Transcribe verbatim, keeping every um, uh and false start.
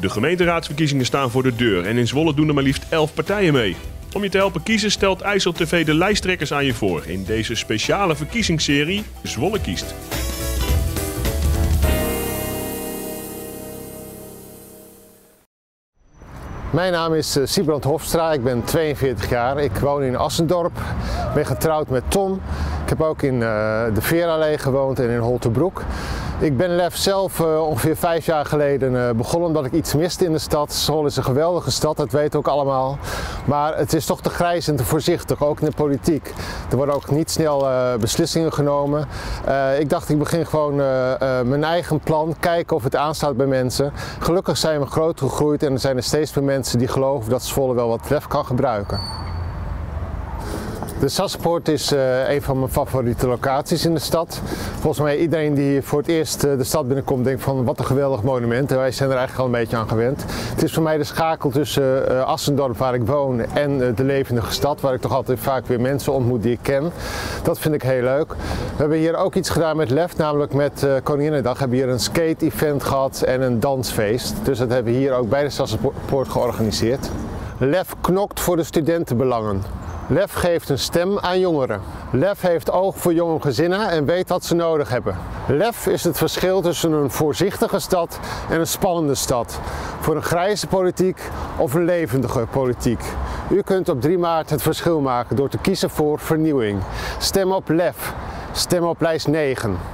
De gemeenteraadsverkiezingen staan voor de deur en in Zwolle doen er maar liefst elf partijen mee. Om je te helpen kiezen stelt IJssel T V de lijsttrekkers aan je voor in deze speciale verkiezingsserie Zwolle kiest. Mijn naam is Siebrand Hofstra, ik ben tweeënveertig jaar, ik woon in Assendorp, ben getrouwd met Tom. Ik heb ook in uh, de Veerallee gewoond en in Holtebroek. Ik ben Lef zelf uh, ongeveer vijf jaar geleden uh, begonnen omdat ik iets miste in de stad. Zwolle is een geweldige stad, dat weten we ook allemaal. Maar het is toch te grijs en te voorzichtig, ook in de politiek. Er worden ook niet snel uh, beslissingen genomen. Uh, ik dacht ik begin gewoon uh, uh, mijn eigen plan, kijken of het aanslaat bij mensen. Gelukkig zijn we groot gegroeid en er zijn er steeds meer mensen die geloven dat Zwolle wel wat Lef kan gebruiken. De Sassenpoort is uh, een van mijn favoriete locaties in de stad. Volgens mij iedereen die voor het eerst uh, de stad binnenkomt denkt van wat een geweldig monument. En wij zijn er eigenlijk al een beetje aan gewend. Het is voor mij de schakel tussen uh, Assendorp waar ik woon en uh, de levendige stad. Waar ik toch altijd vaak weer mensen ontmoet die ik ken. Dat vind ik heel leuk. We hebben hier ook iets gedaan met Lef, namelijk met uh, Koninginnedag hebben we hier een skate-event gehad en een dansfeest. Dus dat hebben we hier ook bij de Sassenpoort georganiseerd. Lef knokt voor de studentenbelangen. Lef geeft een stem aan jongeren. Lef heeft oog voor jonge gezinnen en weet wat ze nodig hebben. Lef is het verschil tussen een voorzichtige stad en een spannende stad. Voor een grijze politiek of een levendige politiek. U kunt op drie maart het verschil maken door te kiezen voor vernieuwing. Stem op Lef. Stem op lijst negen.